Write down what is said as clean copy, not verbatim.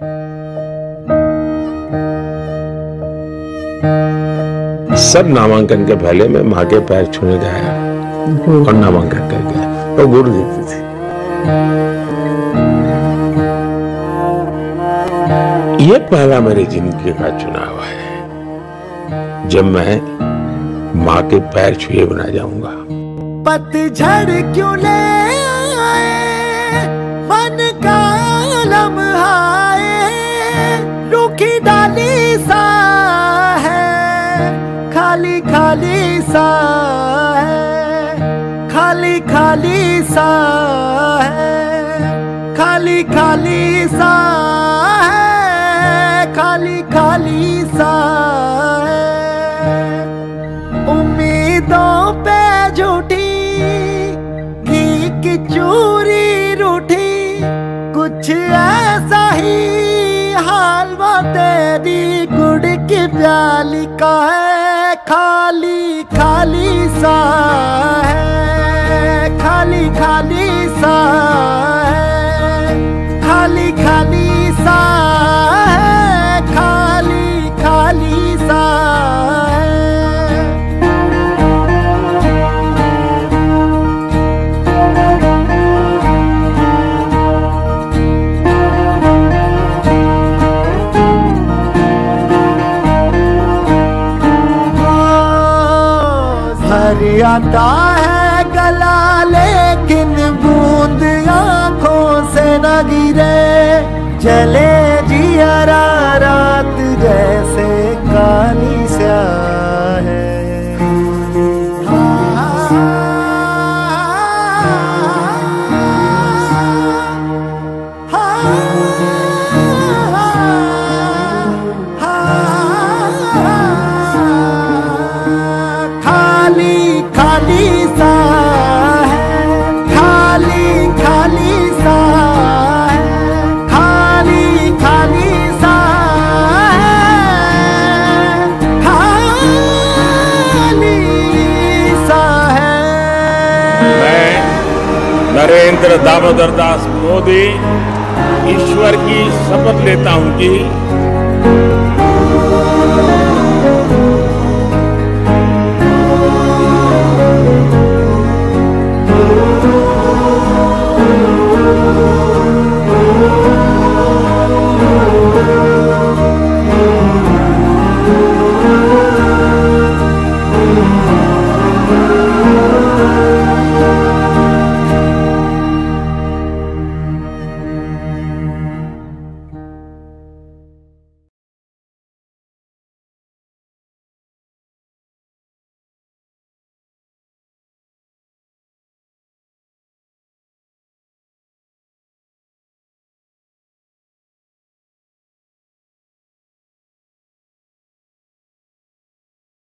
सब नामांकन के पहले मैं माँ के पैर छूने गया और नामांकन कर गया और गुड़ देती थी। ये पहला मेरी जिंदगी का चुनाव है जब मैं माँ के पैर छुए बिना जाऊंगा। पतझड़ क्यों ले आए मन का लम्हा रूखी डाली सा है, खाली खाली सा है, खाली खाली सा है, खाली खाली सा है, खाली खाली सा है। उम्मीदों पे झूठी घी की चूरी रूठी, कुछ ऐसा ही हाल वो तेरी गुड़ की प्याली का है, खाली खाली सा है, खाली खाली सा है, खाली खाली सा है, खाली खाली सा है। भर आता है गला लेकिन बूंद आंखों से न गिरे, चले जियरा रात जैसे काली स्याह है। खाली खाली सा है, खाली खाली सा है, खाली खाली सा है, खाली सा है। मैं नरेंद्र दामोदर दास मोदी ईश्वर की शपथ लेता हूं कि